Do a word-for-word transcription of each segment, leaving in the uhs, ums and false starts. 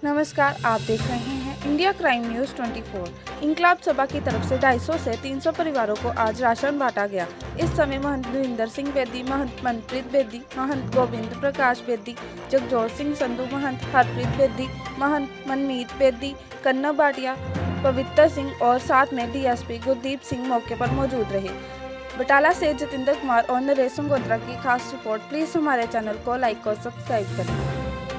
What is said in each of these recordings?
नमस्कार, आप देख रहे हैं इंडिया क्राइम न्यूज़ चौबीस। इंकलाब सभा की तरफ से दो सौ पचास से तीन सौ परिवारों को आज राशन बांटा गया। इस समय महंत देविंदर सिंह बेदी, महंत मनप्रीत बेदी, महंत गोविंद प्रकाश बेदी, जगजोत सिंह संधू, महंत हरप्रीत बेदी, महंत मनमीत बेदी, कन्ना भाटिया, पवित्र सिंह और साथ में डीएसपी गुरदीप सिंह मौके पर मौजूद रहे। बटाला से जतिंदर कुमार और नरेश संगोत्रा की खास रिपोर्ट। प्लीज़ हमारे चैनल को लाइक और सब्सक्राइब करें।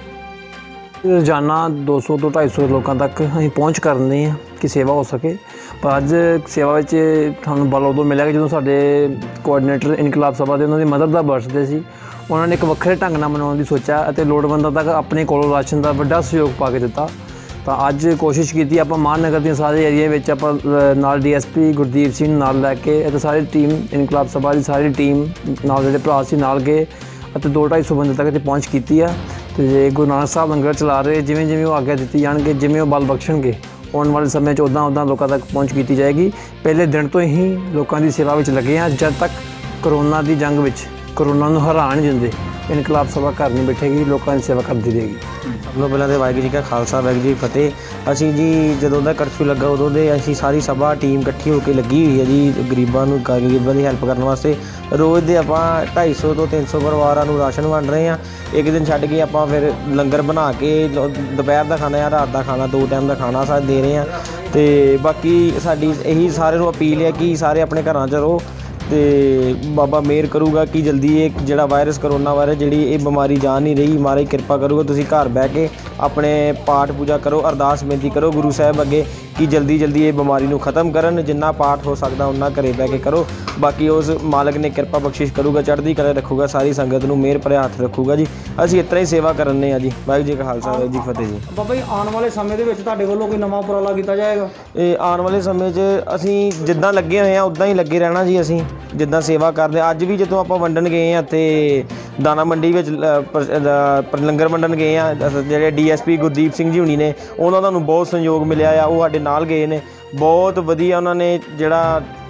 रोजाना दो सौ तो ढाई सौ लोगों तक अं पहुँच करने हैं कि सेवा हो सके। पर अज सेवा सूँ बल उदों मिला कि जो साढ़े कोआर्डीनेटर इनकलाब सभा के उन्होंने मदर का बर्थडे से उन्होंने एक वक्रे ढंग नाल मनाने की सोचा और लोड़वंदा तक अपने कोलों राशन का बड़ा सहयोग पा के दिता। तो अज कोशिश की आप महानगर के सारे एरिया आप D S P Gurdeep Singh नाल लैके सारी टीम इनकलाब सभा की सारी टीम नाल जो भरा से नाल गए दो ढाई सौ बंदे तक पहुँच की है। तो जे गुरु नानक साहब लंगर चला रहे जिमें जिमें वो आग्ञा दी जाएगी, जिमें वो बल बख्शणगे आने वाले समय उदा उदा लोगों तक पहुँच की जाएगी। पहले दिन तो ही लोगों की सेवा में लगे हैं। जब तक करोना की जंग में करोना को हरा नहीं देंगे इनकलाब सभा घर नहीं बैठेगी, लोगों की सेवा करती रहेगी। सब लोग पहले तो वाहिगुरू जी का खालसा वाहिगुरू जी फतेह। असी जी जो का करफ्यू लगा उदों के असी सारी सभा टीम इकट्ठी होकर लगी हुई है जी गरीबों गरीबों की हैल्प करने वास्ते। रोज़ के आप ढाई सौ तो तीन सौ परिवारों को राशन वंड रहे हैं। एक दिन छड्ड के आप फिर लंगर बना के दोपहर का खाना या रात का खाना दो टाइम का खाना सा दे रहे हैं। तो बाकी साड़ी यही सारे अपील है कि सारे अपने घर च रहो तो बाबा मेहर करूगा कि जल्दी ये जोड़ा वायरस करोना वायरस जी ये बीमारी जा नहीं रही। महाराज कृपा करूगा तुसीं घर बह के अपने पाठ पूजा करो, अरदास बेनती करो गुरु साहब अगे कि जल्दी जल्दी ये बीमारी को ख़त्म करन। जिन्ना पाठ हो सकता उन्ना घरे बह के करो। बाकी उस मालक ने कृपा बख्शिश करूगा, चढ़ती कला रखूगा, सारी संगत को मेहर भरे हथ रखूगा जी। असीं इतना ही सेवा करने जी। वाहिगुरू जी का खालसा वाहिगुरू जी फतेह जी। बाबा जी आने वाले समय के कोई नवा उपराला किया जाएगा? ये आने वाले समय असीं जिद्दां लगे हुए हैं उदा ही लगे रहना जी। असीं जिद्दां सेवा करते अज भी जो आप वंडन गए हैं तो दाना मंडी में लंगर वंडन गए हैं जो D S P Gurdeep Singh ji हुणी ने उन्होंने बहुत सहयोग मिले आ। वो साडे नाल गए ने, बहुत वधिया उन्होंने जिहड़ा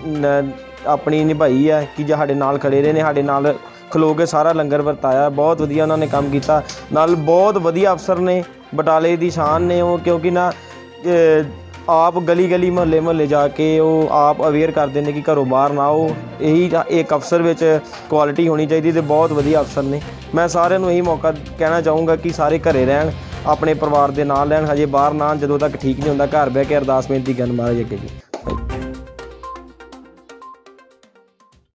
अपनी निभाई है कि जो साडे नाल खड़े रहे ने, साडे नाल खलो के सारा लंगर वरताया। बहुत वधिया उन्होंने काम किया। नाल बहुत वधिया अफसर ने बटाले की शान ने वो, क्योंकि ना आप गली गली महल्ले महल्ले जाके वो आप अवेयर करते हैं कि घरों बाहर ना आओ। यही एक अफसर में क्वालिटी होनी चाहिए। तो बहुत वधिया अफसर ने। मैं सारिਆਂ ਨੂੰ यही मौका कहना चाहूँगा कि सारे घरे रहन, अपने परिवार के नाल रहन, हजे बाहर ना। जो तक ठीक नहीं होंदा घर बह के अरदास बेनती करन महाराज अगे जी।